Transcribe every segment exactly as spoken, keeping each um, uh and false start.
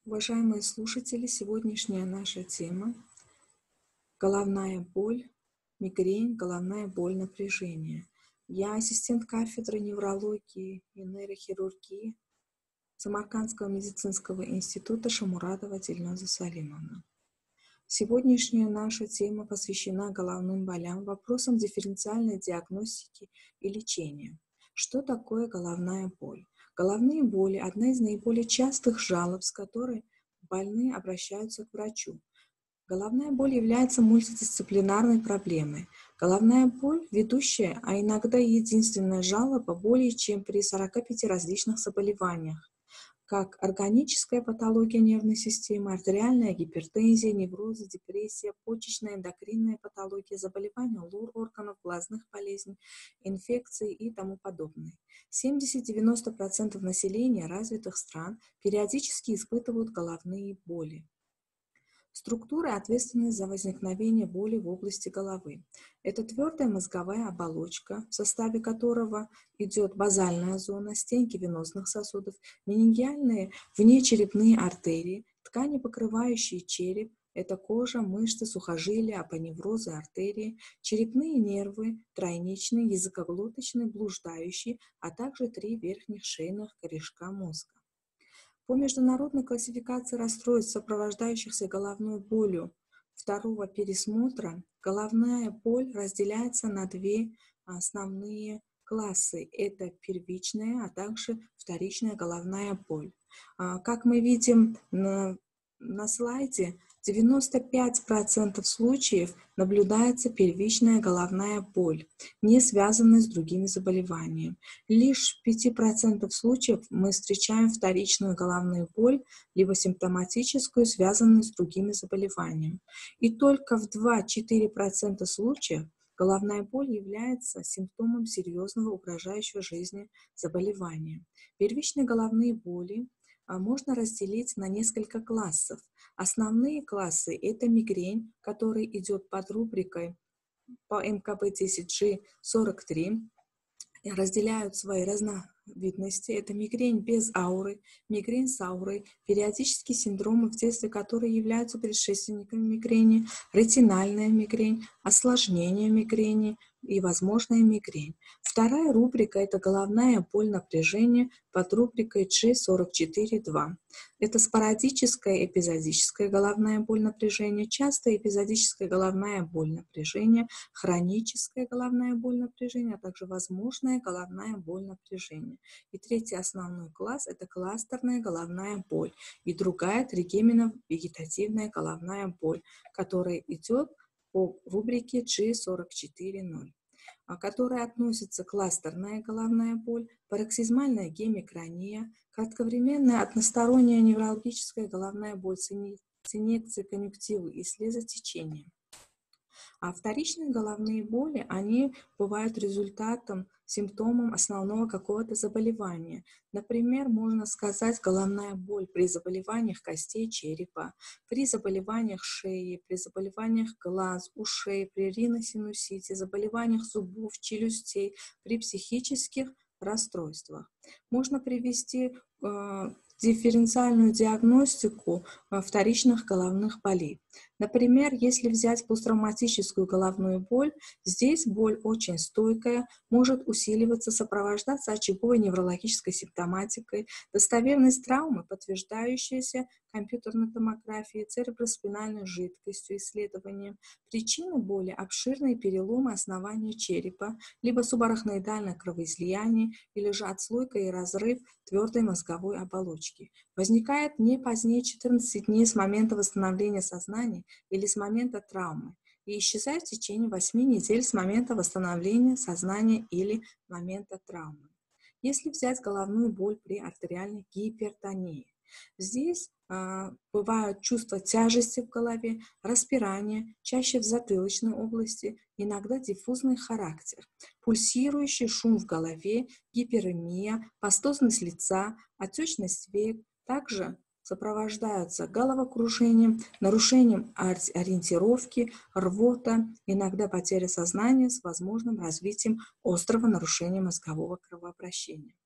Уважаемые слушатели, сегодняшняя наша тема – головная боль, мигрень, головная боль, напряжение. Я ассистент кафедры неврологии и нейрохирургии Самаркандского медицинского института Шамурадова Дильноза Салимовна. Сегодняшняя наша тема посвящена головным болям, вопросам дифференциальной диагностики и лечения. Что такое головная боль? Головные боли – одна из наиболее частых жалоб, с которой больные обращаются к врачу. Головная боль является мультидисциплинарной проблемой. Головная боль – ведущая, а иногда и единственная жалоба более чем при сорока пяти различных заболеваниях, как органическая патология нервной системы, артериальная гипертензия, неврозы, депрессия, почечная эндокринная патология, заболевания лор органов, глазных болезней, инфекции и тому подобное. семьдесят-девяносто процентов населения развитых стран периодически испытывают головные боли. Структуры ответственны за возникновение боли в области головы. Это твердая мозговая оболочка, в составе которого идет базальная зона, стенки венозных сосудов, менингиальные внечерепные артерии, ткани, покрывающие череп, это кожа, мышцы, сухожилия, апоневрозы, артерии, черепные нервы, тройничный, языкоглоточный, блуждающий, а также три верхних шейных корешка мозга. По международной классификации расстройств, сопровождающихся головной болью второго пересмотра, головная боль разделяется на две основные классы. Это первичная, а также вторичная головная боль. Как мы видим на, на слайде, в девяноста пяти процентах случаев наблюдается первичная головная боль, не связанная с другими заболеваниями. Лишь в пяти процентах случаев мы встречаем вторичную головную боль, либо симптоматическую, связанную с другими заболеваниями. И только в два-четыре процента случаев головная боль является симптомом серьезного угрожающего жизни заболевания. Первичные головные боли можно разделить на несколько классов. Основные классы – это мигрень, который идет под рубрикой по эм ка бэ десять джи сорок три, разделяют свои разновидности. Это мигрень без ауры, мигрень с аурой, периодические синдромы, в детстве которые являются предшественниками мигрени, ретинальная мигрень, осложнение мигрени и возможная мигрень. Вторая рубрика – это головная боль, напряжение под рубрикой джи сорок четыре два. Это спорадическая эпизодическая головная боль, напряжение, частая эпизодическая головная боль, напряжение, хроническая головная боль, напряжение, а также возможная головная боль, напряжение. И третий основной класс – это кластерная головная боль и другая тригемино-вегетативная головная боль, которая идет по рубрике джи сорок четыре ноль, которая относится кластерная головная боль, пароксизмальная гемикрания, кратковременная односторонняя неврологическая головная боль с инъекцией конъюнктивы и слезотечением. А вторичные головные боли, они бывают результатом, симптомом основного какого-то заболевания. Например, можно сказать, головная боль при заболеваниях костей черепа, при заболеваниях шеи, при заболеваниях глаз, ушей, при риносинусите, заболеваниях зубов, челюстей, при психических расстройствах. Можно привести э, дифференциальную диагностику э, вторичных головных болей. Например, если взять посттравматическую головную боль, здесь боль очень стойкая, может усиливаться, сопровождаться очаговой неврологической симптоматикой, достоверность травмы, подтверждающаяся компьютерной томографией, цереброспинальной жидкостью, исследованием. Причины боли – обширные переломы основания черепа, либо субарахноидальное кровоизлияние, или же отслойка и разрыв твердой мозговой оболочки. Возникает не позднее четырнадцати дней с момента восстановления сознания или с момента травмы и исчезает в течение восьми недель с момента восстановления сознания или момента травмы. Если взять головную боль при артериальной гипертонии, здесь э, бывают чувства тяжести в голове, распирание, чаще в затылочной области, иногда диффузный характер, пульсирующий шум в голове, гиперемия, пастозность лица, отечность век, также сопровождаются головокружением, нарушением ориентировки, рвота, иногда потеря сознания с возможным развитием острого нарушения мозгового кровообращения.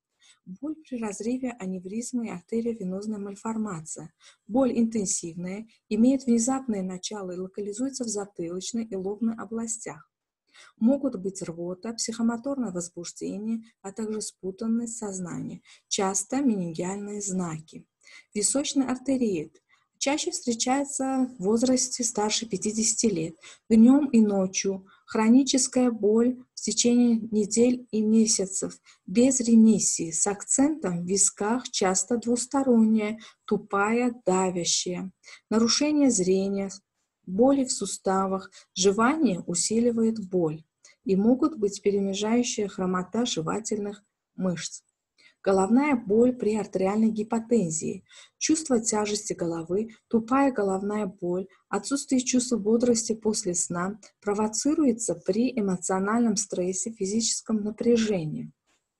Боль при разрыве аневризмы и артериовенозная мальформация. Боль интенсивная, имеет внезапное начало и локализуется в затылочной и лобной областях. Могут быть рвота, психомоторное возбуждение, а также спутанность сознания, часто менингиальные знаки. Височный артериит чаще встречается в возрасте старше пятидесяти лет, днем и ночью, хроническая боль в течение недель и месяцев, без ремиссии, с акцентом в висках, часто двусторонняя, тупая, давящая, нарушение зрения, боли в суставах, жевание усиливает боль, и могут быть перемежающая хромота жевательных мышц. Головная боль при артериальной гипотензии, чувство тяжести головы, тупая головная боль, отсутствие чувства бодрости после сна провоцируется при эмоциональном стрессе, физическом напряжении.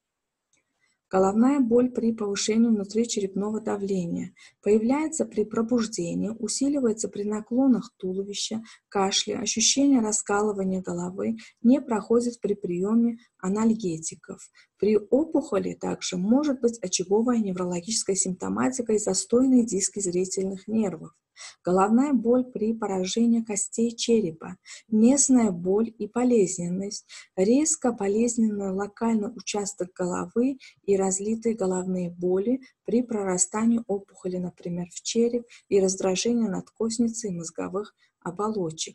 Головная боль при повышении внутричерепного давления появляется при пробуждении, усиливается при наклонах туловища, кашле, ощущение раскалывания головы, не проходит при приеме анальгетиков. При опухоли также может быть очаговая неврологическая симптоматика и застойные диски зрительных нервов. Головная боль при поражении костей черепа, местная боль и болезненность, резко болезненный локальный участок головы и разлитые головные боли при прорастании опухоли, например, в череп, и раздражение надкостницы и мозговых оболочек.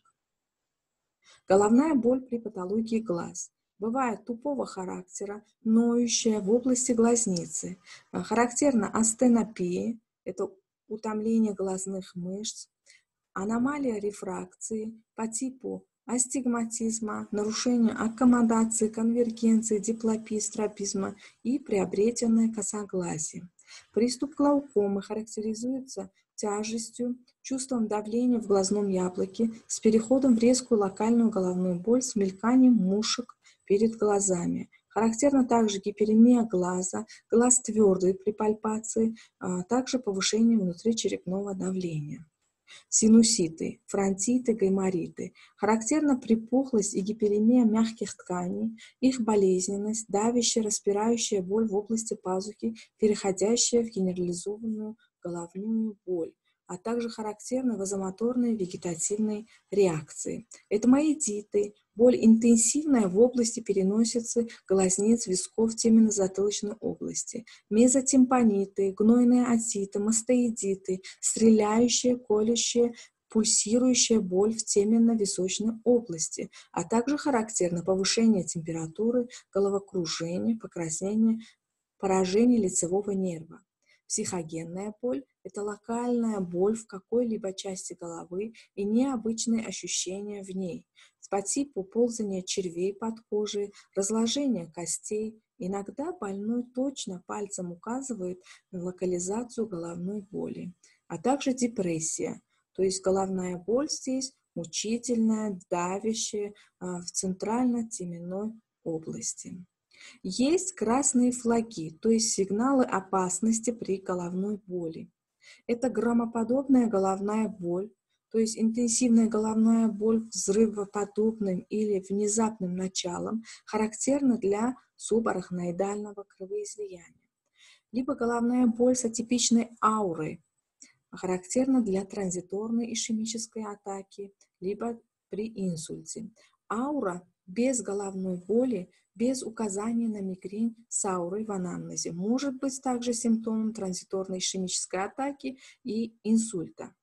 Головная боль при патологии глаз. Бывает тупого характера, ноющая в области глазницы. Характерна астенопия, это утомление глазных мышц, аномалия рефракции по типу астигматизма, нарушение аккомодации, конвергенции, диплопии, стробизма и приобретенное косоглазие. Приступ глаукомы характеризуется тяжестью, чувством давления в глазном яблоке с переходом в резкую локальную головную боль с мельканием мушек перед глазами. Характерна также гиперемия глаза, глаз твердый при пальпации, а также повышение внутричерепного давления. Синуситы, фронтиты, гаймориты. Характерна припухлость и гиперемия мягких тканей, их болезненность, давящая, распирающая боль в области пазухи, переходящая в генерализованную головную боль, а также характерны вазомоторные вегетативные реакции. Этмоидиты, боль интенсивная в области переносицы, глазниц, висков, теменно-затылочной области, мезотимпаниты, гнойные отиты, мастеидиты, стреляющие, колющие, пульсирующая боль в теменно-височной области, а также характерно повышение температуры, головокружение, покраснение, поражение лицевого нерва. Психогенная боль – это локальная боль в какой-либо части головы и необычные ощущения в ней, по типу ползания червей под кожей, разложения костей. Иногда больной точно пальцем указывает на локализацию головной боли, а также депрессия, то есть головная боль здесь мучительная, давящая в центрально-теменной области. Есть красные флаги, то есть сигналы опасности при головной боли. Это громоподобная головная боль, то есть интенсивная головная боль взрывоподобным или внезапным началом, характерна для субарахноидального кровоизлияния. Либо головная боль с атипичной аурой, характерна для транзиторной ишемической атаки, либо при инсульте. Аура без головной боли, без указания на мигрень с аурой в анамнезе может быть также симптомом транзиторной ишемической атаки и инсульта.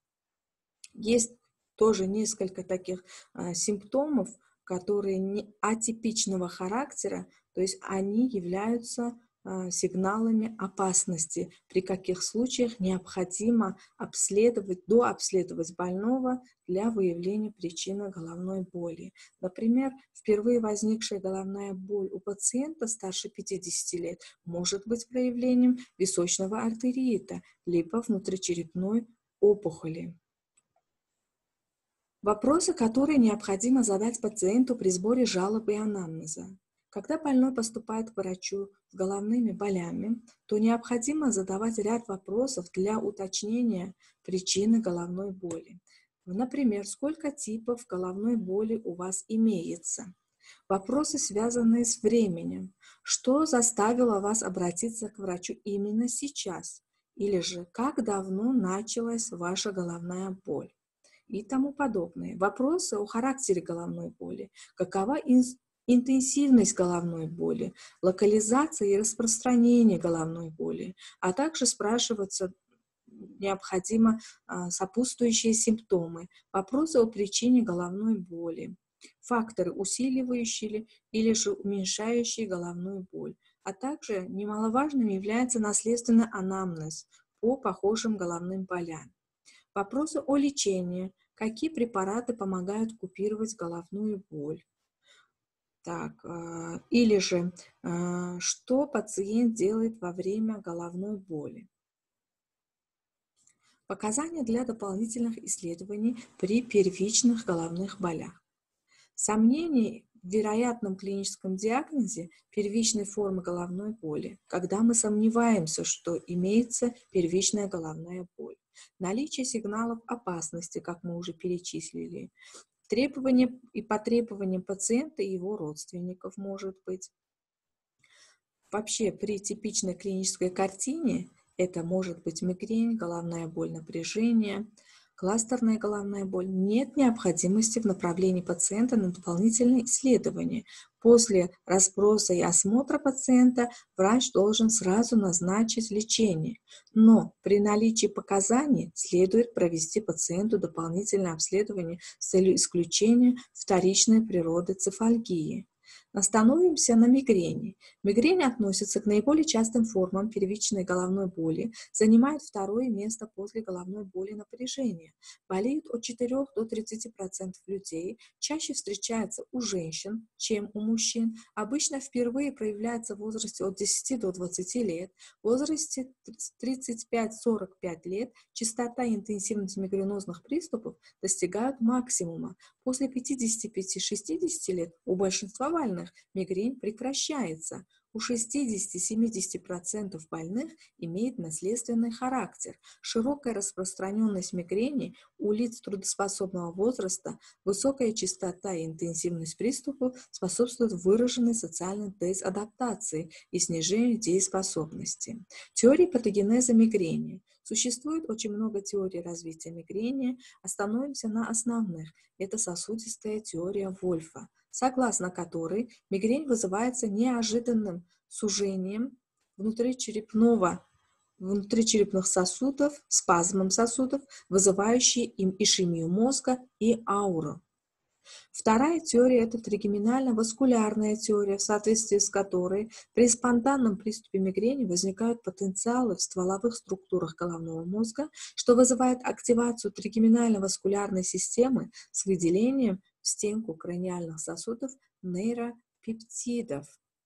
Есть тоже несколько таких а, симптомов, которые не атипичного характера, то есть они являются а, сигналами опасности, при каких случаях необходимо обследовать, дообследовать больного для выявления причины головной боли. Например, впервые возникшая головная боль у пациента старше пятидесяти лет может быть проявлением височного артериита, либо внутричерепной опухоли. Вопросы, которые необходимо задать пациенту при сборе жалобы и анамнеза. Когда больной поступает к врачу с головными болями, то необходимо задавать ряд вопросов для уточнения причины головной боли. Например, сколько типов головной боли у вас имеется? Вопросы, связанные с временем. Что заставило вас обратиться к врачу именно сейчас? Или же, как давно началась ваша головная боль? И тому подобное. Вопросы о характере головной боли. Какова ин- интенсивность головной боли, локализация и распространение головной боли, а также спрашиваться необходимо а, сопутствующие симптомы, вопросы о причине головной боли, факторы, усиливающие или же уменьшающие головную боль, а также немаловажным является наследственный анамнез по похожим головным болям. Вопросы о лечении, какие препараты помогают купировать головную боль. Так, э, или же, э, что пациент делает во время головной боли. Показания для дополнительных исследований при первичных головных болях. Сомнений в вероятном клиническом диагнозе первичной формы головной боли, когда мы сомневаемся, что имеется первичная головная боль. Наличие сигналов опасности, как мы уже перечислили. Требования и по требованиям пациента и его родственников может быть. Вообще при типичной клинической картине это может быть мигрень, головная боль, напряжение, кластерная головная боль. Нет необходимости в направлении пациента на дополнительные исследования. После расспроса и осмотра пациента врач должен сразу назначить лечение. Но при наличии показаний следует провести пациенту дополнительное обследование с целью исключения вторичной природы цефалгии. Остановимся на мигрени. Мигрень относится к наиболее частым формам первичной головной боли, занимает второе место после головной боли напряжения. Болеют от четырёх до тридцати процентов людей, чаще встречается у женщин, чем у мужчин, обычно впервые проявляется в возрасте от десяти до двадцати лет, в возрасте тридцать пять — сорок пять лет частота и интенсивность мигренозных приступов достигают максимума. После пятидесяти пяти — шестидесяти лет у большинства больных мигрень прекращается. У шестидесяти — семидесяти процентов больных имеет наследственный характер. Широкая распространенность мигрени у лиц трудоспособного возраста, высокая частота и интенсивность приступов способствуют выраженной социальной дезадаптации и снижению дееспособности. Теория патогенеза мигрени. Существует очень много теорий развития мигрени. Остановимся на основных. Это сосудистая теория Вольфа, согласно которой мигрень вызывается неожиданным сужением внутричерепного, внутричерепных сосудов, спазмом сосудов, вызывающие им ишемию мозга и ауру. Вторая теория – это тригеминально-васкулярная теория, в соответствии с которой при спонтанном приступе мигрени возникают потенциалы в стволовых структурах головного мозга, что вызывает активацию тригеминально-васкулярной системы с выделением в стенку краниальных сосудов нейропептидов,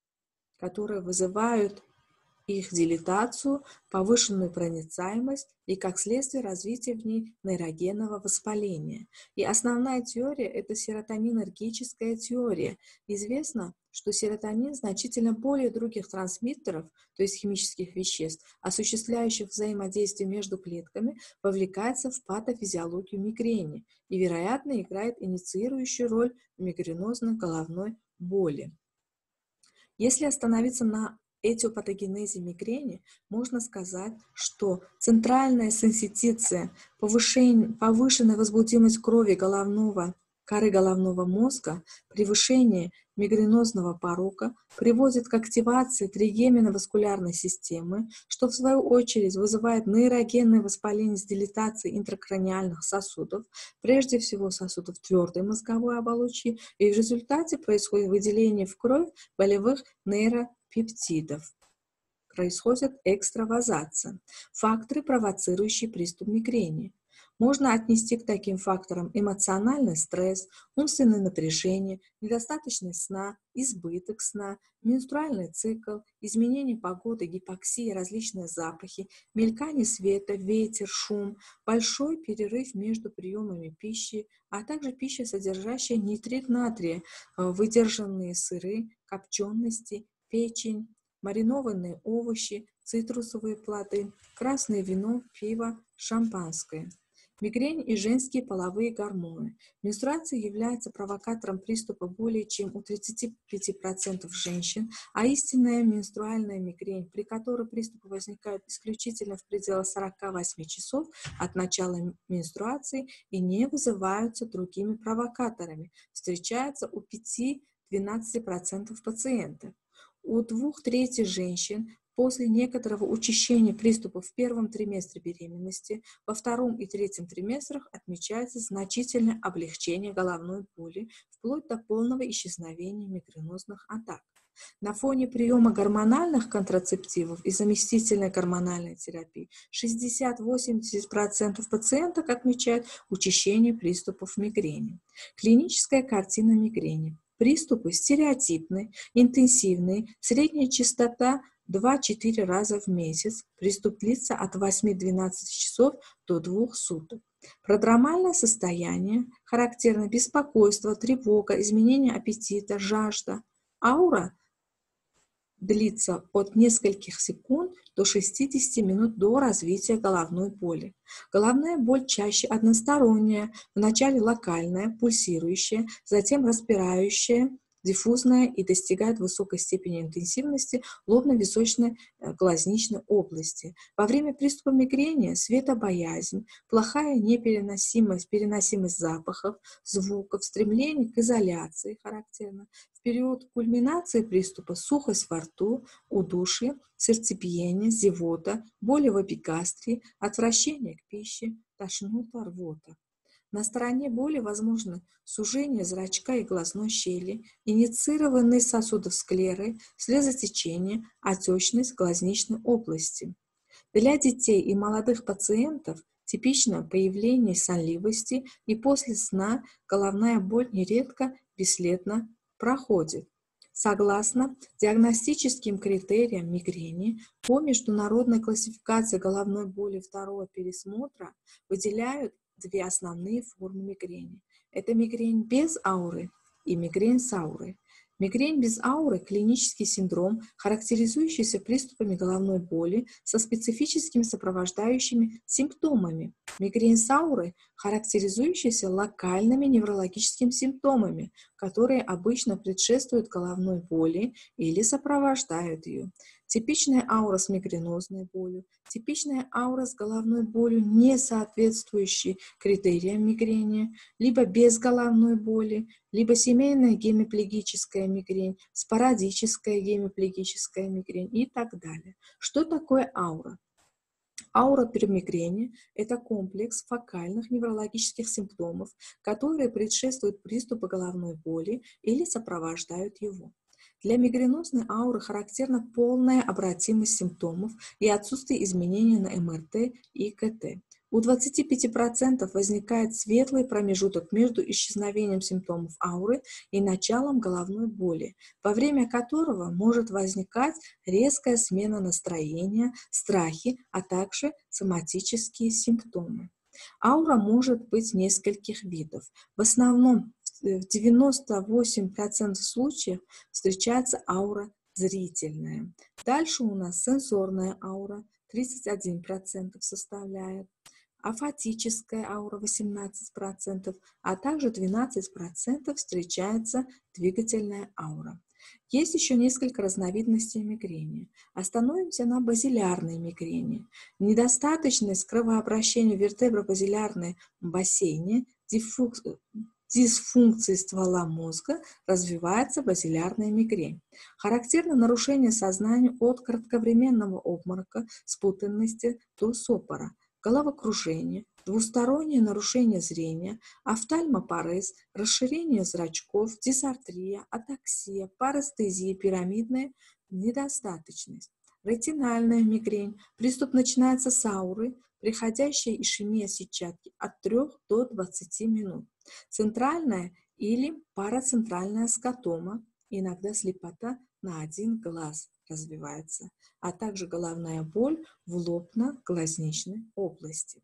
которые вызывают их дилатацию, повышенную проницаемость и, как следствие, развитие в ней нейрогенного воспаления. И основная теория – это серотонинергическая теория. Известно, что серотонин значительно более других трансмиттеров, то есть химических веществ, осуществляющих взаимодействие между клетками, вовлекается в патофизиологию мигрени и, вероятно, играет инициирующую роль в мигренозной головной боли. Если остановиться на этиопатогенезе мигрени, можно сказать, что центральная сенситиция, повышенная возбудимость крови головного, коры головного мозга, превышение мигренозного порога приводит к активации тригемино-васкулярной системы, что в свою очередь вызывает нейрогенное воспаление с дилатацией интракраниальных сосудов, прежде всего сосудов твердой мозговой оболочки, и в результате происходит выделение в кровь болевых нейропептидов. Происходит экстравазация. Факторы, провоцирующие приступ мигрени. Можно отнести к таким факторам эмоциональный стресс, умственное напряжение, недостаточность сна, избыток сна, менструальный цикл, изменение погоды, гипоксия, различные запахи, мелькание света, ветер, шум, большой перерыв между приемами пищи, а также пища, содержащая нитрит натрия, выдержанные сыры, копчености, печень, маринованные овощи, цитрусовые плоды, красное вино, пиво, шампанское. Мигрень и женские половые гормоны. Менструация является провокатором приступа более чем у тридцати пяти процентов женщин, а истинная менструальная мигрень, при которой приступы возникают исключительно в пределах сорока восьми часов от начала менструации и не вызываются другими провокаторами, встречается у пяти-двенадцати процентов пациентов. У двух третей женщин после некоторого учащения приступов в первом триместре беременности, во втором и третьем триместрах отмечается значительное облегчение головной боли, вплоть до полного исчезновения мигренозных атак. На фоне приема гормональных контрацептивов и заместительной гормональной терапии шестьдесят-восемьдесят процентов пациенток отмечают учащение приступов мигрени. Клиническая картина мигрени. Приступы стереотипны, интенсивные, средняя частота два-четыре раза в месяц, приступ длится от восьми-двенадцати часов до двух суток. Продромальное состояние, характерно беспокойство, тревога, изменение аппетита, жажда. Аура длится от нескольких секунд до шестидесяти минут до развития головной боли. Головная боль чаще односторонняя, вначале локальная, пульсирующая, затем распирающая, диффузная и достигает высокой степени интенсивности лобно-височной глазничной области. Во время приступа мигрени светобоязнь, плохая непереносимость, переносимость запахов, звуков, стремление к изоляции характерно. В период кульминации приступа сухость во рту, удушье, сердцебиение, зевота, боли в эпигастрии, отвращение к пище, тошнота, рвота. На стороне боли возможно сужение зрачка и глазной щели, инициированные сосудов склеры, слезотечение, отечность глазничной области. Для детей и молодых пациентов типично появление сонливости, и после сна головная боль нередко бесследно проходит. Согласно диагностическим критериям мигрени по международной классификации головной боли второго пересмотра выделяют две основные формы мигрени. Это мигрень без ауры и мигрень с аурой. Мигрень без ауры – клинический синдром, характеризующийся приступами головной боли со специфическими сопровождающими симптомами. Мигрень с аурой – характеризующийся локальными неврологическими симптомами, которые обычно предшествуют головной боли или сопровождают ее. Типичная аура с мигренозной болью, типичная аура с головной болью, не соответствующей критериям мигрени, либо без головной боли, либо семейная гемиплегическая мигрень, спорадическая гемиплегическая мигрень и так далее. Что такое аура? Аура при мигрени – это комплекс фокальных неврологических симптомов, которые предшествуют приступу головной боли или сопровождают его. Для мигренозной ауры характерна полная обратимость симптомов и отсутствие изменений на эм эр тэ и ка тэ. У двадцати пяти процентов возникает светлый промежуток между исчезновением симптомов ауры и началом головной боли, во время которого может возникать резкая смена настроения, страхи, а также соматические симптомы. Аура может быть нескольких видов. В основном в девяноста восьми процентах случаев встречается аура зрительная. Дальше у нас сенсорная аура, тридцать один процент составляет, афатическая аура восемнадцать процентов, а также двенадцать процентов встречается двигательная аура. Есть еще несколько разновидностей мигрени. Остановимся на базилярной мигрени. Недостаточность кровообращения в вертебробазилярной бассейне, диффуз, дисфункции ствола мозга развивается базилярная мигрень. Характерно нарушение сознания от кратковременного обморока, спутанности до сопора, головокружение, двустороннее нарушение зрения, офтальмопарез, расширение зрачков, дисартрия, атаксия, парестезия, пирамидная недостаточность. Ретинальная мигрень. Приступ начинается с ауры, приходящая ишемия сетчатки от трёх до двадцати минут. Центральная или парацентральная скотома, иногда слепота на один глаз развивается, а также головная боль в лобно-глазничной области.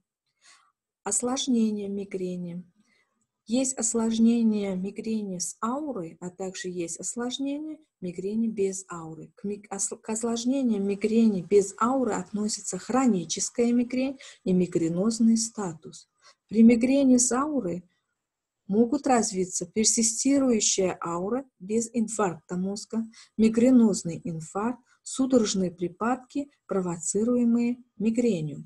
Осложнение мигрени. Есть осложнение мигрени с аурой, а также есть осложнение мигрени без ауры. К, ми- к осложнениям мигрени без ауры относятся хроническая мигрень и мигренозный статус. При мигрени с аурой могут развиться персистирующая аура без инфаркта мозга, мигренозный инфаркт, судорожные припадки, провоцируемые мигренью.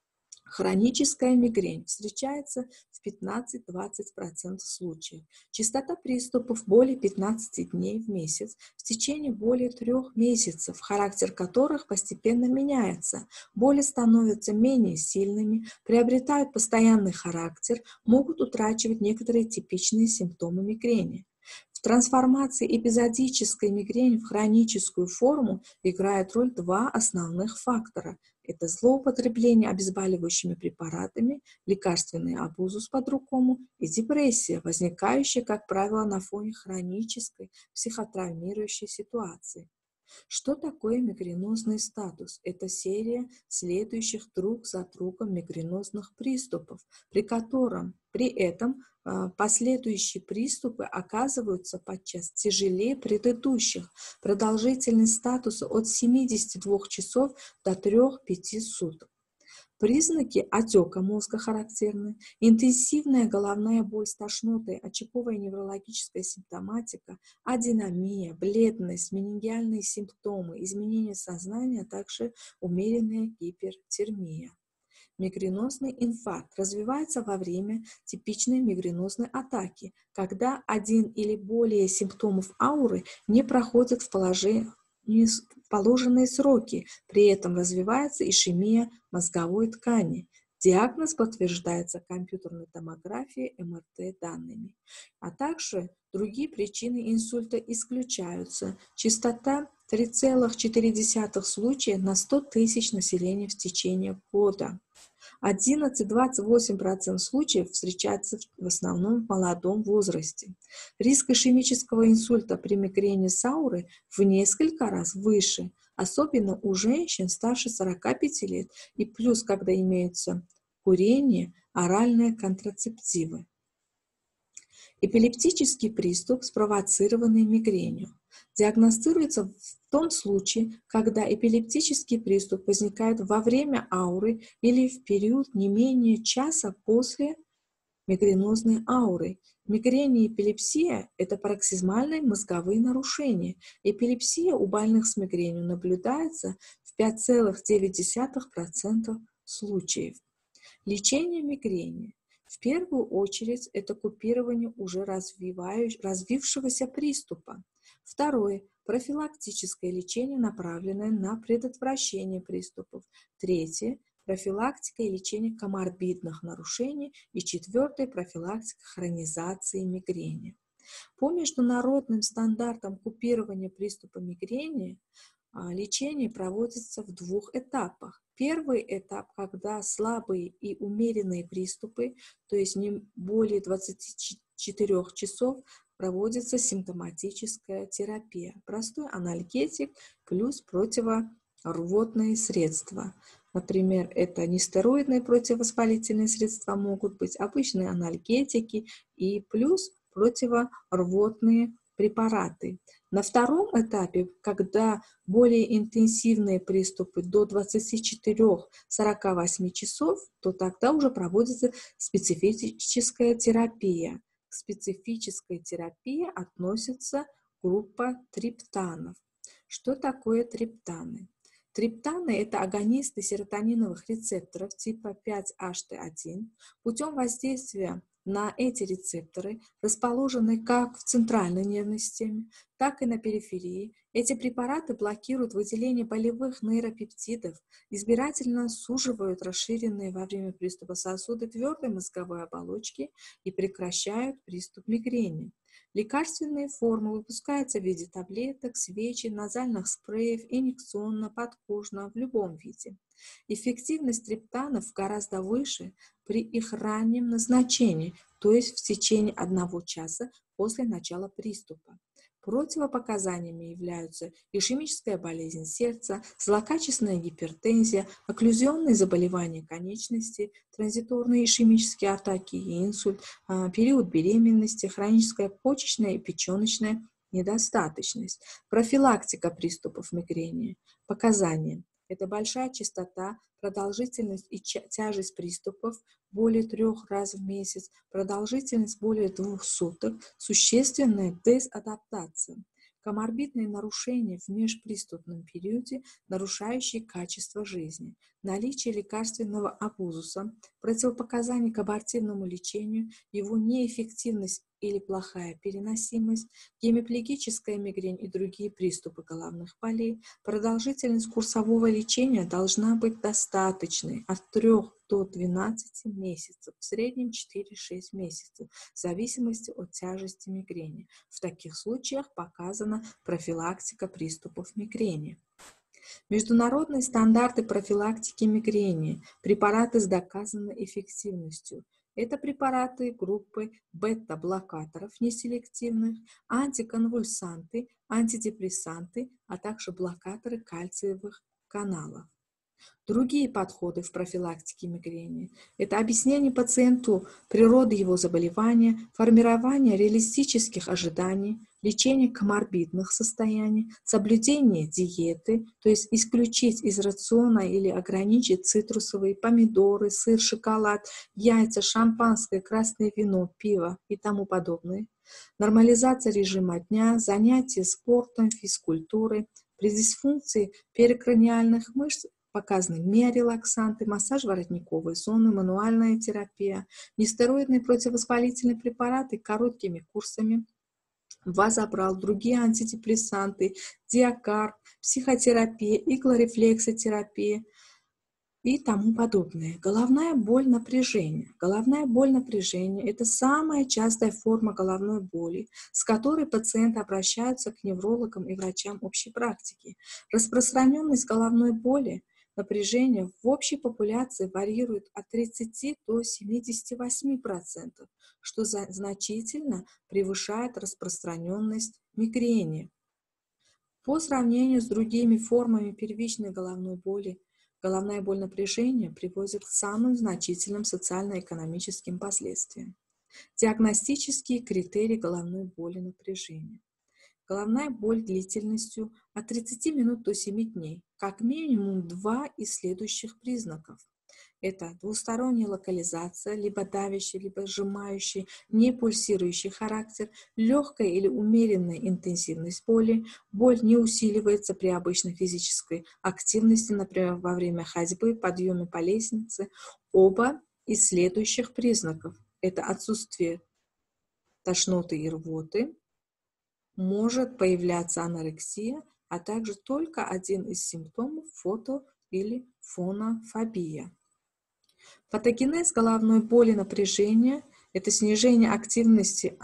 Хроническая мигрень встречается в пятнадцати-двадцати процентах случаев. Частота приступов более пятнадцати дней в месяц в течение более трех месяцев, характер которых постепенно меняется. Боли становятся менее сильными, приобретают постоянный характер, могут утрачивать некоторые типичные симптомы мигрени. В трансформации эпизодической мигрени в хроническую форму играют роль два основных фактора. Это злоупотребление обезболивающими препаратами, лекарственный абузус по-другому и депрессия, возникающая, как правило, на фоне хронической психотравмирующей ситуации. Что такое мигренозный статус? Это серия следующих друг за другом мигренозных приступов, при котором при этом э, последующие приступы оказываются подчас тяжелее предыдущих. Продолжительность статуса от семидесяти двух часов до трёх-пяти суток. Признаки отека мозга характерны: интенсивная головная боль с тошнотой, очаговая неврологическая симптоматика, адинамия, бледность, менингиальные симптомы, изменение сознания, а также умеренная гипертермия. Мигренозный инфаркт развивается во время типичной мигренозной атаки, когда один или более симптомов ауры не проходят в положении положенные сроки, при этом развивается ишемия мозговой ткани. Диагноз подтверждается компьютерной томографией, эм эр тэ данными. А также другие причины инсульта исключаются. Частота три целых четыре десятых случая на сто тысяч населения в течение года. одиннадцать-двадцать восемь процентов случаев встречается в основном в молодом возрасте. Риск ишемического инсульта при мигрени с аурой в несколько раз выше, особенно у женщин старше сорока пяти лет, и плюс, когда имеются курение, оральные контрацептивы. Эпилептический приступ, спровоцированный мигренью, диагностируется в том случае, когда эпилептический приступ возникает во время ауры или в период не менее часа после мигренозной ауры. Мигрень и эпилепсия – это пароксизмальные мозговые нарушения. Эпилепсия у больных с мигренью наблюдается в пяти целых девяти десятых процента случаев. Лечение мигрени. В первую очередь это купирование уже развившегося приступа. Второе – профилактическое лечение, направленное на предотвращение приступов. Третье – профилактика и лечение коморбидных нарушений. И четвертое – профилактика хронизации мигрени. По международным стандартам купирования приступа мигрени лечение проводится в двух этапах. Первый этап, когда слабые и умеренные приступы, то есть не более двадцати четырёх часов, проводится симптоматическая терапия. Простой анальгетик плюс противорвотные средства. Например, это нестероидные противовоспалительные средства могут быть, обычные анальгетики и плюс противорвотные препараты. На втором этапе, когда более интенсивные приступы до двадцати четырёх — сорока восьми часов, то тогда уже проводится специфическая терапия. К специфической терапии относится группа триптанов. Что такое триптаны? Триптаны – это агонисты серотониновых рецепторов типа пять эйч тэ один. Путем воздействия на эти рецепторы, расположенные как в центральной нервной системе, так и на периферии, эти препараты блокируют выделение болевых нейропептидов, избирательно суживают расширенные во время приступа сосуды твердой мозговой оболочки и прекращают приступ мигрени. Лекарственные формы выпускаются в виде таблеток, свечей, назальных спреев, инъекционно, подкожно, в любом виде. Эффективность триптанов гораздо выше при их раннем назначении, то есть в течение одного часа после начала приступа. Противопоказаниями являются ишемическая болезнь сердца, злокачественная гипертензия, окклюзионные заболевания конечностей, транзиторные ишемические атаки и инсульт, период беременности, хроническая почечная и печеночная недостаточность. Профилактика приступов мигрени. Показания. Это большая частота, продолжительность и тяжесть приступов более трех раз в месяц, продолжительность более двух суток, существенная дезадаптация. Коморбидные нарушения в межприступном периоде, нарушающие качество жизни, наличие лекарственного абузуса, противопоказания к абортивному лечению, его неэффективность или плохая переносимость, гемиплегическая мигрень и другие приступы головных болей. Продолжительность курсового лечения должна быть достаточной от трёх до двенадцати месяцев, в среднем четыре-шесть месяцев, в зависимости от тяжести мигрени. В таких случаях показана профилактика приступов мигрени. Международные стандарты профилактики мигрени, препараты с доказанной эффективностью. Это препараты группы бета-блокаторов неселективных, антиконвульсанты, антидепрессанты, а также блокаторы кальциевых каналов. Другие подходы в профилактике мигрени – это объяснение пациенту природы его заболевания, формирование реалистических ожиданий, лечение коморбидных состояний, соблюдение диеты, то есть исключить из рациона или ограничить цитрусовые, помидоры, сыр, шоколад, яйца, шампанское, красное вино, пиво и тому подобное, нормализация режима дня, занятия спортом, физкультурой, при дисфункции перикраниальных мышц показаны миорелаксанты, массаж воротниковой зоны, мануальная терапия, нестероидные противовоспалительные препараты короткими курсами, вазопрал, другие антидепрессанты, диакарб, психотерапия, иглорефлексотерапия и тому подобное. Головная боль, напряжение. Головная боль, напряжение – это самая частая форма головной боли, с которой пациенты обращаются к неврологам и врачам общей практики. Распространенность головной боли, напряжение в общей популяции варьирует от тридцати до семидесяти восьми процентов, что значительно превышает распространенность мигрени. По сравнению с другими формами первичной головной боли, головная боль напряжения приводит к самым значительным социально-экономическим последствиям. Диагностические критерии головной боли напряжения. Головная боль длительностью от тридцати минут до семи дней, как минимум два из следующих признаков. Это двусторонняя локализация, либо давящий, либо сжимающий, не пульсирующий характер, легкая или умеренная интенсивность боли, боль не усиливается при обычной физической активности, например, во время ходьбы, подъеме по лестнице. Оба из следующих признаков. Это отсутствие тошноты и рвоты, может появляться анорексия, а также только один из симптомов фото- или фонофобия. Патогенез головной боли напряжения – это снижение активности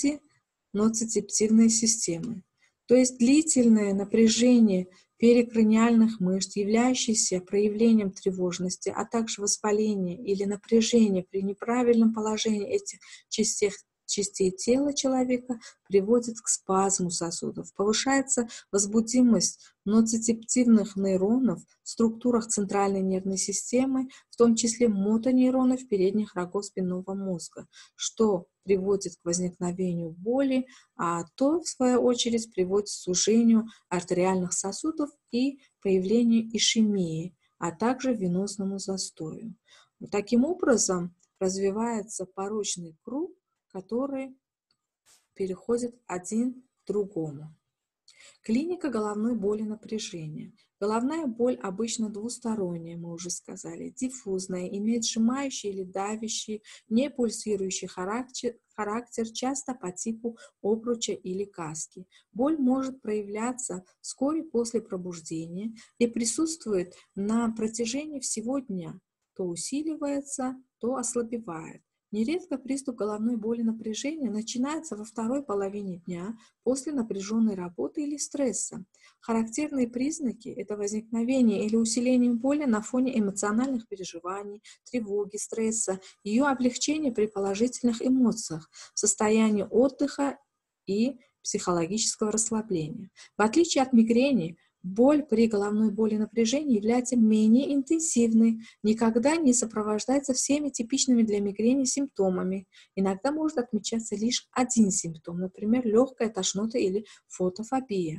антиноцицептивной системы, то есть длительное напряжение перикраниальных мышц, являющееся проявлением тревожности, а также воспаление или напряжение при неправильном положении этих частей частей тела человека приводит к спазму сосудов, повышается возбудимость ноцицептивных нейронов в структурах центральной нервной системы, в том числе мотонейронов передних рогов спинного мозга, что приводит к возникновению боли, а то, в свою очередь, приводит к сужению артериальных сосудов и появлению ишемии, а также венозному застою. Таким образом, развивается порочный круг, который переходит один к другому. Клиника головной боли напряжения. Головная боль обычно двусторонняя, мы уже сказали, диффузная, имеет сжимающий или давящий, не пульсирующий характер, характер, часто по типу обруча или каски. Боль может проявляться вскоре после пробуждения и присутствует на протяжении всего дня, то усиливается, то ослабевает. Нередко приступ головной боли напряжения начинается во второй половине дня после напряженной работы или стресса. Характерные признаки – это возникновение или усиление боли на фоне эмоциональных переживаний, тревоги, стресса, ее облегчение при положительных эмоциях, состоянии отдыха и психологического расслабления. В отличие от мигрени, боль при головной боли напряжения является менее интенсивной, никогда не сопровождается всеми типичными для мигрени симптомами. Иногда может отмечаться лишь один симптом, например, легкая тошнота или фотофобия.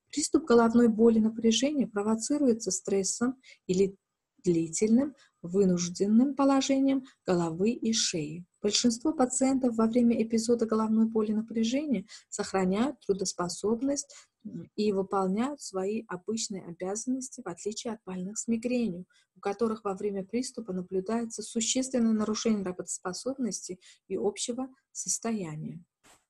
Приступ головной боли напряжения провоцируется стрессом или длительным вынужденным положением головы и шеи. Большинство пациентов во время эпизода головной боли напряжения сохраняют трудоспособность и выполняют свои обычные обязанности, в отличие от больных с мигренью, у которых во время приступа наблюдается существенное нарушение работоспособности и общего состояния.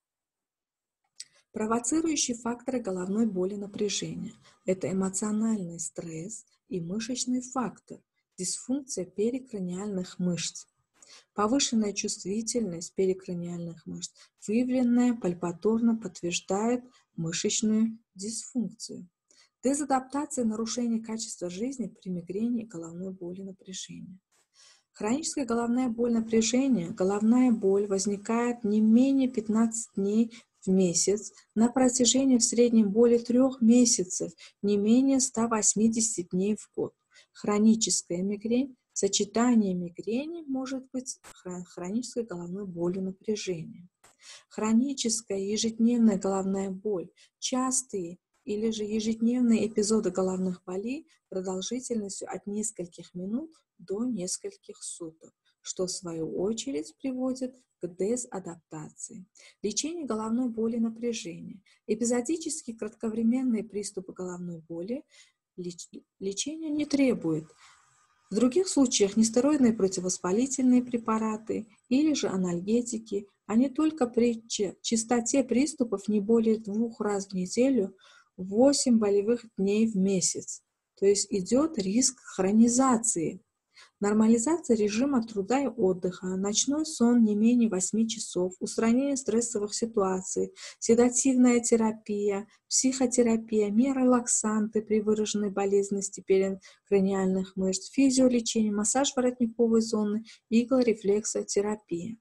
Провоцирующие факторы головной боли напряжения – это эмоциональный стресс и мышечный фактор, дисфункция перикраниальных мышц, повышенная чувствительность перикраниальных мышц, выявленная пальпаторно подтверждает мышечную дисфункцию. Дезадаптация и нарушение качества жизни при мигрени и головной боли напряжения. Хроническая головная боль напряжения, головная боль возникает не менее пятнадцати дней в месяц на протяжении в среднем более трех месяцев, не менее ста восьмидесяти дней в год. Хроническая мигрень, сочетание мигрени может быть хронической головной болью напряжения. Хроническая ежедневная головная боль, частые или же ежедневные эпизоды головных болей продолжительностью от нескольких минут до нескольких суток, что в свою очередь приводит к дезадаптации. Лечение головной боли напряжения. Эпизодические кратковременные приступы головной боли леч... лечения не требует. В других случаях нестероидные противовоспалительные препараты или же анальгетики, они только при частоте приступов не более двух раз в неделю, восемь болевых дней в месяц. То есть идет риск хронизации. Нормализация режима труда и отдыха, ночной сон не менее восьми часов, устранение стрессовых ситуаций, седативная терапия, психотерапия, миорелаксанты при выраженной болезненности перикраниальных мышц, физиолечение, массаж воротниковой зоны, иглорефлексотерапия.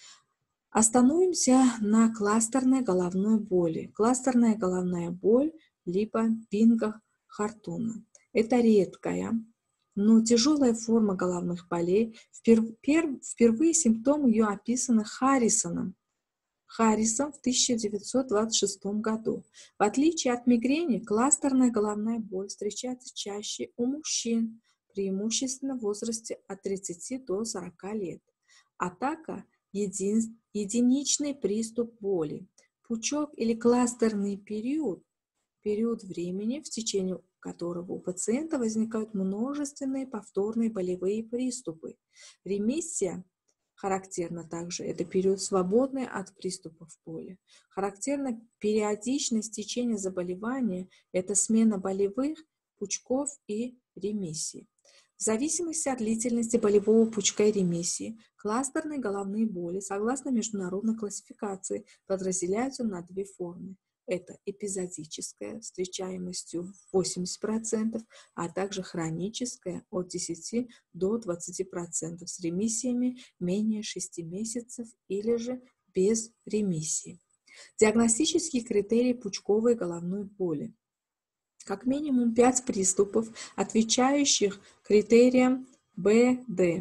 Остановимся на кластерной головной боли. Кластерная головная боль либо Бинга-Хартуна. Это редкая, но тяжелая форма головных болей. Впер- пер- впервые симптомы ее описаны Харрисоном. Харрисом в тысяча девятьсот двадцать шестом году. В отличие от мигрени, кластерная головная боль встречается чаще у мужчин, преимущественно в возрасте от тридцати до сорока лет. Атака – един, единичный приступ боли. Пучок или кластерный период – период времени, в течение которого у пациента возникают множественные повторные болевые приступы. Ремиссия характерна также, это период свободный от приступов боли. Характерна периодичность течения заболевания, это смена болевых пучков и ремиссий. В зависимости от длительности болевого пучка и ремиссии, кластерные головные боли, согласно международной классификации, подразделяются на две формы. Это эпизодическая, встречаемостью восемьдесят процентов, а также хроническая от десяти до двадцати процентов с ремиссиями менее шести месяцев или же без ремиссии. Диагностические критерии пучковой головной боли. Как минимум пять приступов, отвечающих критериям бэ дэ.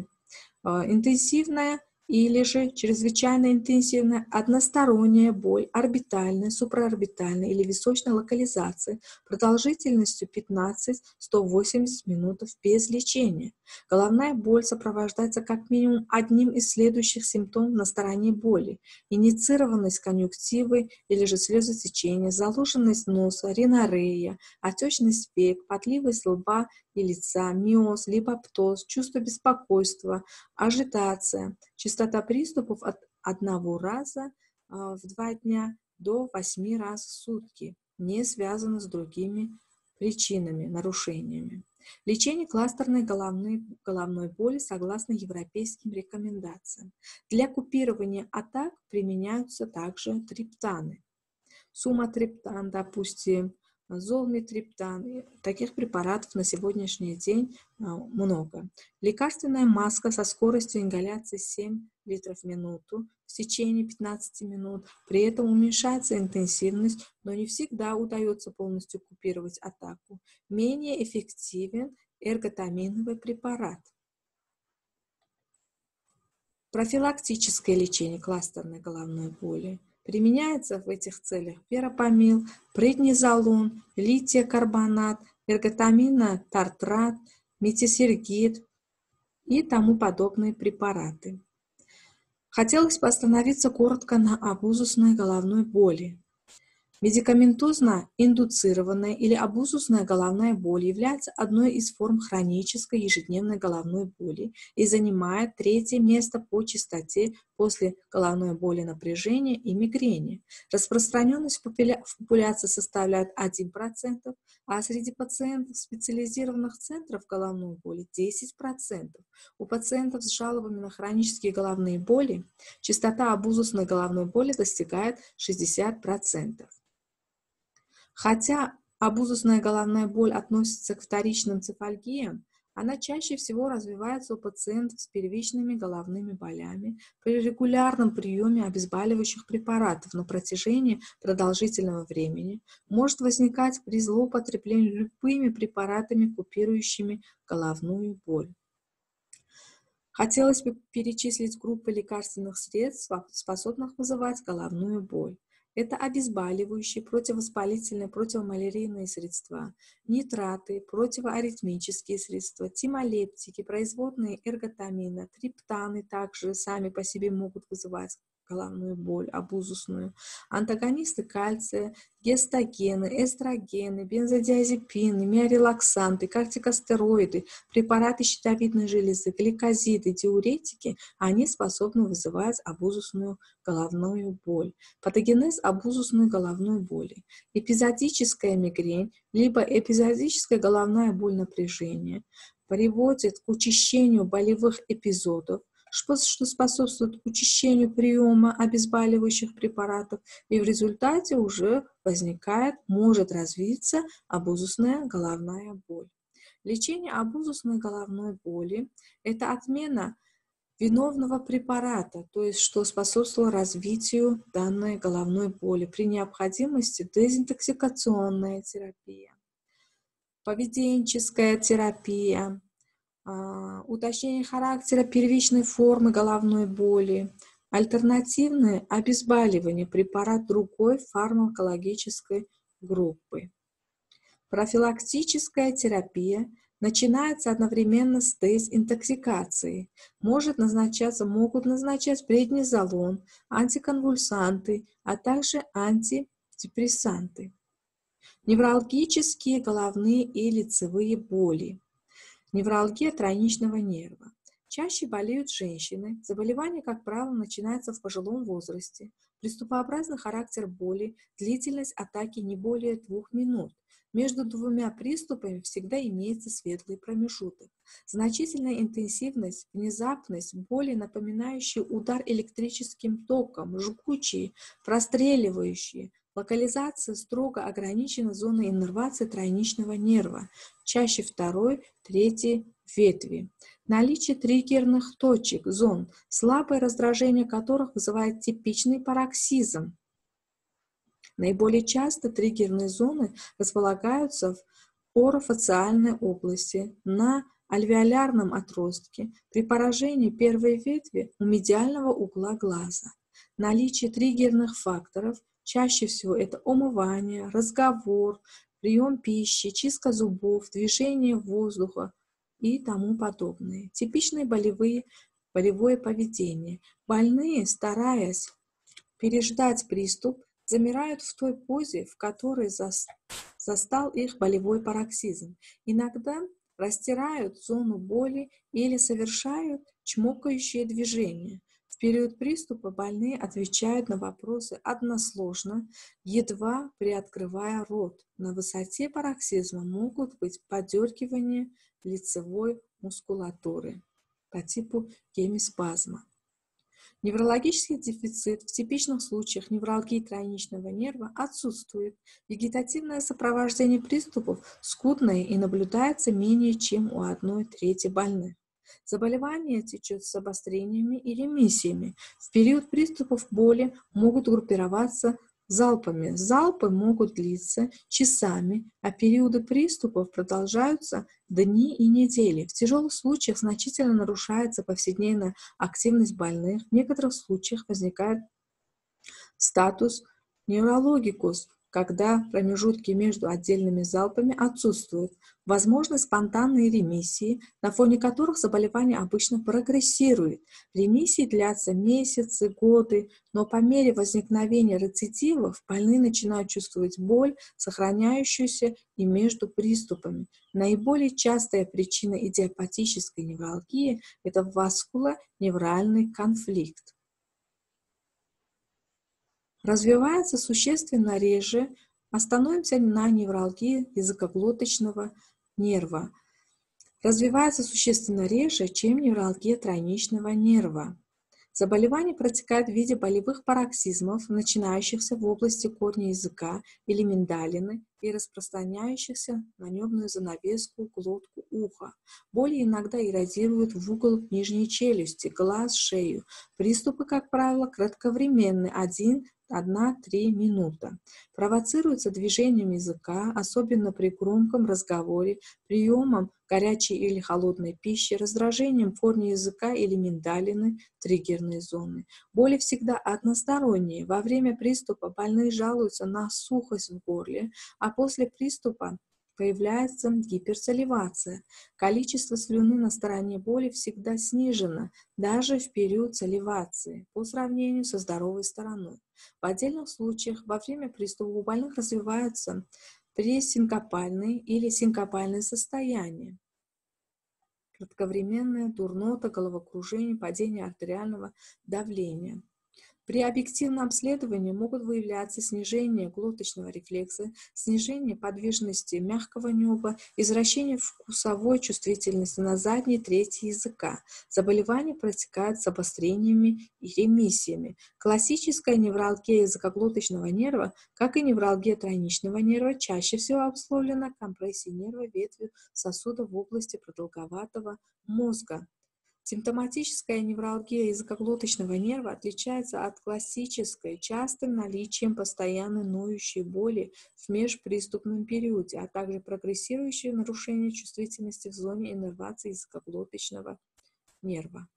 Интенсивная или же чрезвычайно интенсивная односторонняя боль орбитальной, суpraорбитальной или височной локализации продолжительностью пятнадцать — сто восемьдесят минут без лечения. Головная боль сопровождается как минимум одним из следующих симптомов на стороне боли: инициированность конъюнктивы или же слезотечение, заложенность носа, ринорея, отечность век, потливость лба и лица, миоз, либо птоз, чувство беспокойства, ажитация, частота приступов от одного раза в два дня до восьми раз в сутки, не связано с другими причинами, нарушениями. Лечение кластерной головной, головной боли согласно европейским рекомендациям. Для купирования атак применяются также триптаны. Суматриптан, допустим, золмитриптан. Таких препаратов на сегодняшний день много. Лекарственная маска со скоростью ингаляции семь литров в минуту в течение пятнадцати минут. При этом уменьшается интенсивность, но не всегда удается полностью купировать атаку. Менее эффективен эрготаминовый препарат. Профилактическое лечение кластерной головной боли. Применяется в этих целях верапамил, преднизолон, литий-карбонат, эрготаминотартрат, метилсергид и тому подобные препараты. Хотелось бы остановиться коротко на абузусной головной боли. Медикаментозно индуцированная или абузусная головная боль является одной из форм хронической ежедневной головной боли и занимает третье место по частоте после головной боли напряжения и мигрени. Распространенность в популяции составляет один процент, а среди пациентов специализированных центров головной боли десять процентов. У пациентов с жалобами на хронические головные боли частота абузусной головной боли достигает шестьдесят процентов. Хотя абузусная головная боль относится к вторичным цефальгиям, она чаще всего развивается у пациентов с первичными головными болями при регулярном приеме обезболивающих препаратов на протяжении продолжительного времени, может возникать при злоупотреблении любыми препаратами, купирующими головную боль. Хотелось бы перечислить группы лекарственных средств, способных вызывать головную боль. Это обезболивающие, противовоспалительные, противомалярийные средства, нитраты, противоаритмические средства, тимолептики, производные эрготамина, триптаны также сами по себе могут вызывать головную боль, абузусную, антагонисты кальция, гестогены, эстрогены, бензодиазепины, миорелаксанты, кортикостероиды, препараты щитовидной железы, гликозиды, диуретики, они способны вызывать абузусную головную боль. Патогенез абузусной головной боли. Эпизодическая мигрень, либо эпизодическая головная боль напряжения приводит к учащению болевых эпизодов, что способствует учащению приема обезболивающих препаратов, и в результате уже возникает, может развиться абузусная головная боль. Лечение абузусной головной боли – это отмена виновного препарата, то есть что способствовало развитию данной головной боли. При необходимости дезинтоксикационная терапия, поведенческая терапия, уточнение характера первичной формы головной боли, альтернативное обезболивание, препарат другой фармакологической группы. Профилактическая терапия начинается одновременно с дезинтоксикацией. Может назначаться, могут назначать преднизолон, антиконвульсанты, а также антидепрессанты. Невралгические головные и лицевые боли. Невралгия тройничного нерва. Чаще болеют женщины. Заболевание, как правило, начинается в пожилом возрасте. Приступообразный характер боли, длительность атаки не более двух минут. Между двумя приступами всегда имеется светлый промежуток. Значительная интенсивность, внезапность, боли, напоминающие удар электрическим током, жгучие, простреливающие. Локализация строго ограничена зоной иннервации тройничного нерва, чаще второй, третьей ветви. Наличие триггерных точек, зон, слабое раздражение которых вызывает типичный пароксизм. Наиболее часто триггерные зоны располагаются в орофациальной области, на альвеолярном отростке, при поражении первой ветви у медиального угла глаза. Наличие триггерных факторов, чаще всего это умывание, разговор, прием пищи, чистка зубов, движение воздуха и тому подобное. Типичные болевые, болевое поведение. Больные, стараясь переждать приступ, замирают в той позе, в которой застал их болевой пароксизм. Иногда растирают зону боли или совершают чмокающие движения. В период приступа больные отвечают на вопросы односложно, едва приоткрывая рот. На высоте пароксизма могут быть подергивания лицевой мускулатуры по типу гемиспазма. Неврологический дефицит в типичных случаях невралгии тройничного нерва отсутствует. Вегетативное сопровождение приступов скудное и наблюдается менее чем у одной трети больных. Заболевание течет с обострениями и ремиссиями. В период приступов боли могут группироваться залпами. Залпы могут длиться часами, а периоды приступов продолжаются дни и недели. В тяжелых случаях значительно нарушается повседневная активность больных. В некоторых случаях возникает Статус неврологикус, когда промежутки между отдельными залпами отсутствуют, возможны спонтанные ремиссии, на фоне которых заболевание обычно прогрессирует. Ремиссии длятся месяцы, годы, но по мере возникновения рецидивов больные начинают чувствовать боль, сохраняющуюся и между приступами. Наиболее частая причина идиопатической невралгии – это васкулоневральный конфликт. Развивается существенно реже. Остановимся на невралгии языкоглоточного нерва. Развивается существенно реже, чем невралгия тройничного нерва. Заболевание протекает в виде болевых пароксизмов, начинающихся в области корня языка или миндалины и распространяющихся на небную занавеску, глотку, уха. Боли иногда иррадируют в угол нижней челюсти, глаз, шею. Приступы, как правило, кратковременны, один одна-три минута. Провоцируются движением языка, особенно при громком разговоре, приемом горячей или холодной пищи, раздражением корня языка или миндалины, триггерные зоны. Боли всегда односторонние. Во время приступа больные жалуются на сухость в горле, а после приступа появляется гиперсаливация. Количество слюны на стороне боли всегда снижено, даже в период саливации, по сравнению со здоровой стороной. В отдельных случаях во время приступа у больных развиваются пресинкопальные или синкопальные состояния. Кратковременная дурнота, головокружение, падение артериального давления. При объективном обследовании могут выявляться снижение глоточного рефлекса, снижение подвижности мягкого неба, извращение вкусовой чувствительности на задней трети языка. Заболевание протекает с обострениями и ремиссиями. Классическая невралгия языкоглоточного нерва, как и невралгия тройничного нерва, чаще всего обусловлена компрессией нерва ветви сосуда в области продолговатого мозга. Симптоматическая невралгия языкоглоточного нерва отличается от классической частым наличием постоянной ноющей боли в межприступном периоде, а также прогрессирующее нарушение чувствительности в зоне иннервации языкоглоточного нерва.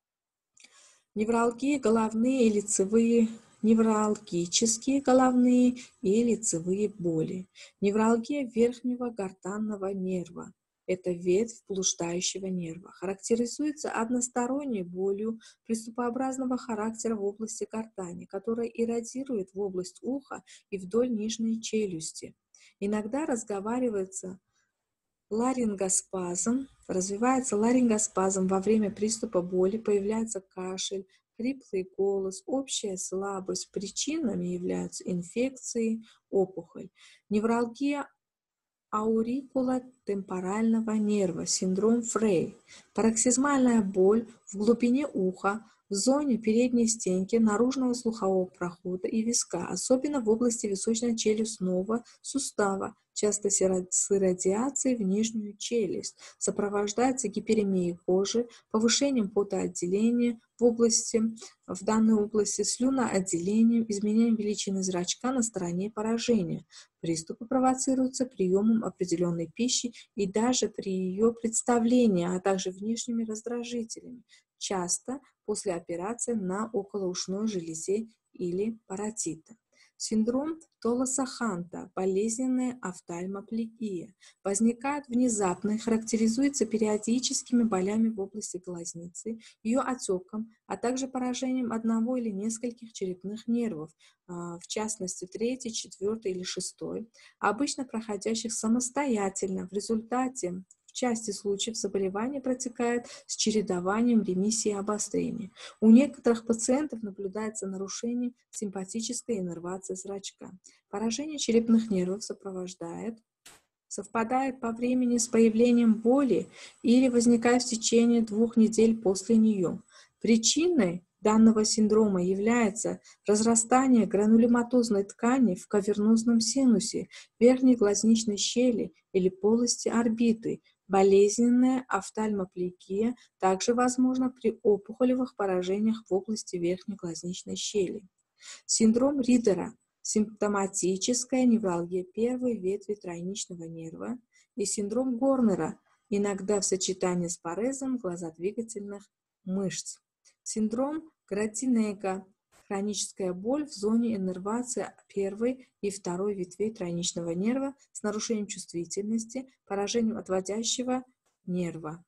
Невралгии головные и лицевые, невралгические головные и лицевые боли. Невралгия верхнего гортанного нерва. Это ветвь блуждающего нерва. Характеризуется односторонней болью приступообразного характера в области гортани, которая иррадирует в область уха и вдоль нижней челюсти. Иногда разговаривается ларингоспазм, развивается ларингоспазм во время приступа боли, появляется кашель, хриплый голос, общая слабость. Причинами являются инфекции, опухоль. Невралгия аурикулотемпорального нерва, синдром Фрей, пароксизмальная боль в глубине уха, в зоне передней стенки, наружного слухового прохода и виска, особенно в области височно-челюстного сустава, часто с иррадиацией в нижнюю челюсть, сопровождается гиперемией кожи, повышением потоотделения в области, в данной области, слюноотделением, изменением величины зрачка на стороне поражения. Приступы провоцируются приемом определенной пищи и даже при ее представлении, а также внешними раздражителями, часто после операции на околоушной железе или паротита. Синдром Толоса-Ханта, болезненная офтальмоплегия, возникает внезапно и характеризуется периодическими болями в области глазницы, ее отеком, а также поражением одного или нескольких черепных нервов, в частности третий, четвертый или шестой, обычно проходящих самостоятельно. В результате в части случаев заболевание протекает с чередованием ремиссии и обострения. У некоторых пациентов наблюдается нарушение симпатической иннервации зрачка. Поражение черепных нервов сопровождает, совпадает по времени с появлением боли или возникает в течение двух недель после нее. Причиной данного синдрома является разрастание гранулематозной ткани в кавернозном синусе, верхней глазничной щели или полости орбиты. Болезненная офтальмоплегия также возможна при опухолевых поражениях в области верхней глазничной щели. Синдром Ридера – симптоматическая невралгия первой ветви тройничного нерва, и синдром Горнера, иногда в сочетании с парезом глазодвигательных мышц. Синдром Гратинега Хроническая боль в зоне иннервации первой и второй ветвей тройничного нерва с нарушением чувствительности, поражением отводящего нерва.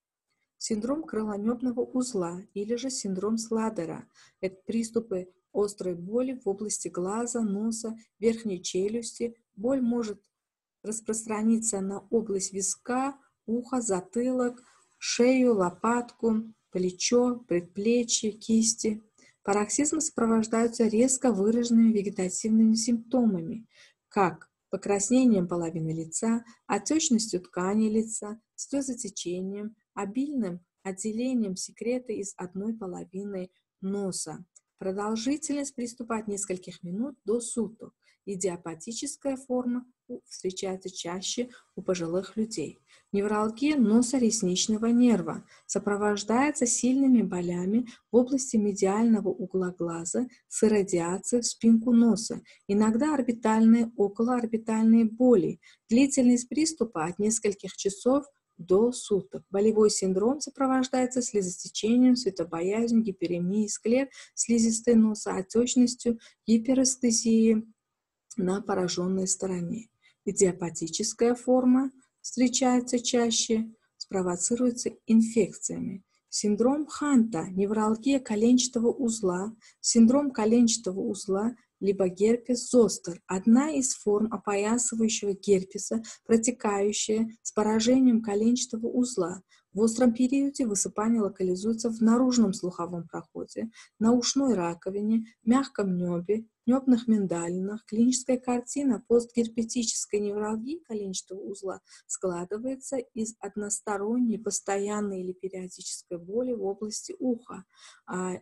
Синдром крылонебного узла или же синдром Сладера – это приступы острой боли в области глаза, носа, верхней челюсти. Боль может распространиться на область виска, ухо, затылок, шею, лопатку, плечо, предплечье, кисти. Пароксизмы сопровождаются резко выраженными вегетативными симптомами, как покраснением половины лица, отечностью ткани лица, слезотечением, обильным отделением секрета из одной половины носа. Продолжительность приступа от нескольких минут до суток. Идиопатическая форма встречается чаще у пожилых людей. Невралгия носо-ресничного нерва сопровождается сильными болями в области медиального угла глаза с иррадиацией в спинку носа, иногда орбитальные, околоорбитальные боли, длительность приступа от нескольких часов до суток. Болевой синдром сопровождается слезотечением, светобоязнью, гиперемией склер, слизистой носа, отечностью, гиперэстезией на пораженной стороне. Идиопатическая форма встречается чаще, спровоцируется инфекциями. Синдром Ханта, невралгия коленчатого узла, синдром коленчатого узла, либо герпес зостер, одна из форм опоясывающего герпеса, протекающая с поражением коленчатого узла. В остром периоде высыпание локализуется в наружном слуховом проходе, на ушной раковине, мягком небе, небных миндалинах. Клиническая картина постгерпетической невралгии коленчатого узла складывается из односторонней, постоянной или периодической боли в области уха, а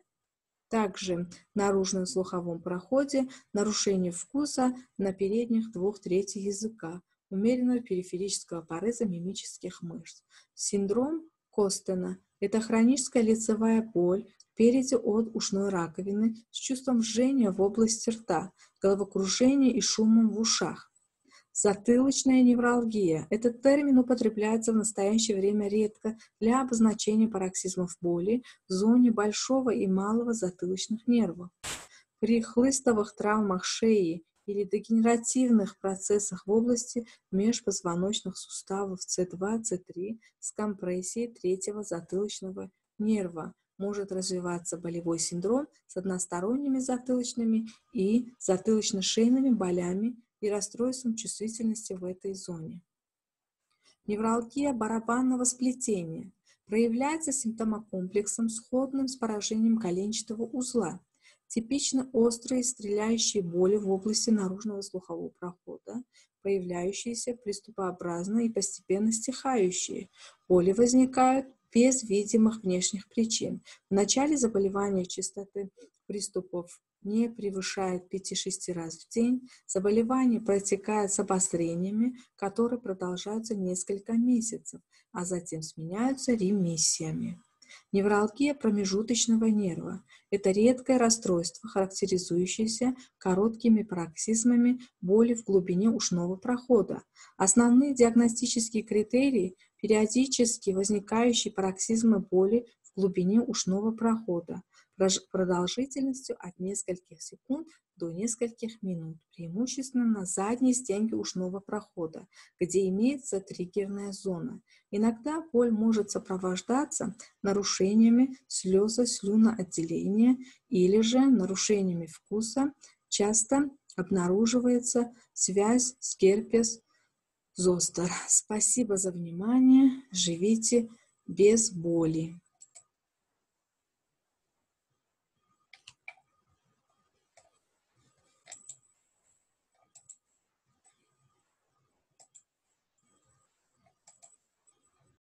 также в наружном слуховом проходе, нарушение вкуса на передних двух третьих языка, умеренного периферического пореза мимических мышц. Синдром Костена – это хроническая лицевая боль спереди от ушной раковины с чувством жжения в области рта, головокружение и шумом в ушах. Затылочная невралгия. Этот термин употребляется в настоящее время редко для обозначения пароксизмов боли в зоне большого и малого затылочных нервов. При хлыстовых травмах шеи или дегенеративных процессах в области межпозвоночных суставов С два С три с компрессией третьего затылочного нерва может развиваться болевой синдром с односторонними затылочными и затылочно-шейными болями и расстройством чувствительности в этой зоне. Невралгия барабанного сплетения проявляется симптомокомплексом, сходным с поражением коленчатого узла. Типично острые стреляющие боли в области наружного слухового прохода, появляющиеся приступообразно и постепенно стихающие. Боли возникают без видимых внешних причин. В начале заболевания частоты приступов не превышает пяти-шести раз в день. Заболевание протекает с обострениями, которые продолжаются несколько месяцев, а затем сменяются ремиссиями. Невралгия промежуточного нерва – это редкое расстройство, характеризующееся короткими пароксизмами боли в глубине ушного прохода. Основные диагностические критерии – периодически возникающие пароксизмы боли в глубине ушного прохода, продолжительностью от нескольких секунд до нескольких минут, преимущественно на задней стенке ушного прохода, где имеется триггерная зона. Иногда боль может сопровождаться нарушениями слезо-слюноотделения или же нарушениями вкуса. Часто обнаруживается связь с герпес зостер. Спасибо за внимание. Живите без боли.